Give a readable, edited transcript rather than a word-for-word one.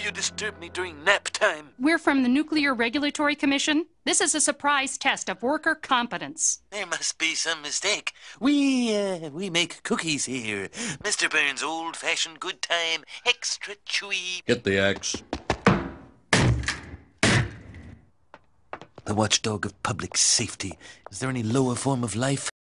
you disturbed me during nap time. We're from the Nuclear Regulatory Commission. This is a surprise test of worker competence. There must be some mistake. We make cookies here. Mr. Burns' old-fashioned good time, extra chewy. Get the axe. The watchdog of public safety. Is there any lower form of life?